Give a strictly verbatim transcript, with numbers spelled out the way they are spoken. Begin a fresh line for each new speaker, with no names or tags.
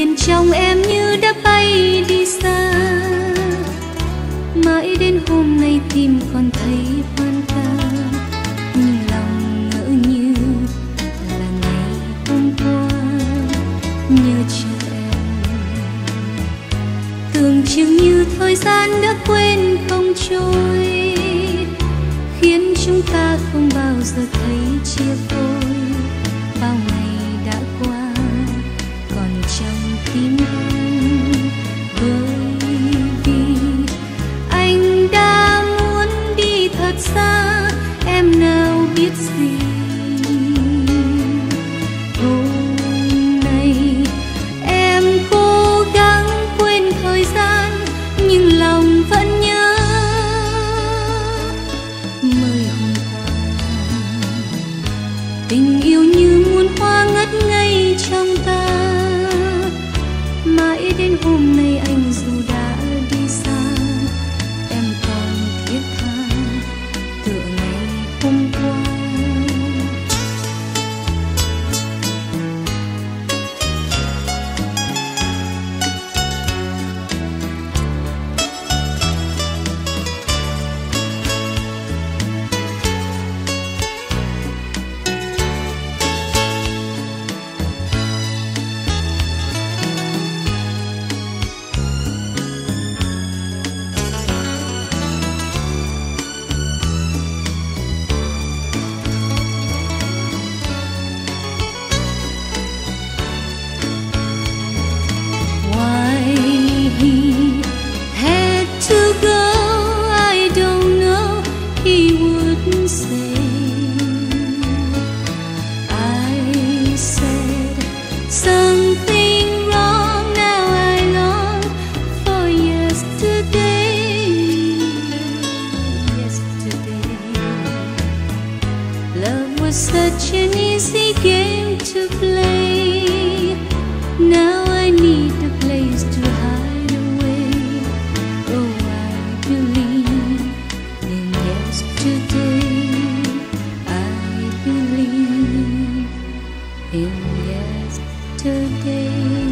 bên trong em như đã bay đi xa, mãi đến hôm nay tim còn thấy hoang tàn, nhưng lòng ngỡ như là ngày hôm qua nhớ cho em. Tưởng chừng như thời gian đã quên không trôi, khiến chúng ta không bao giờ thấy chia phôi. Bao ngày đã qua còn trong tim em, bởi vì anh đã muốn đi thật xa, em nào biết gì. Hôm nay em cố gắng quên thời gian, nhưng lòng vẫn nhớ mới hôm qua. Tình yêu như muôn hoa ngất ngây trong ta, mãi đến hôm nay anh dù đã đi xa, em còn thiết tha tựa ngày hôm qua.
Such an easy game to play. Now I need a place to hide away. Oh, I believe in yesterday. I believe in yesterday.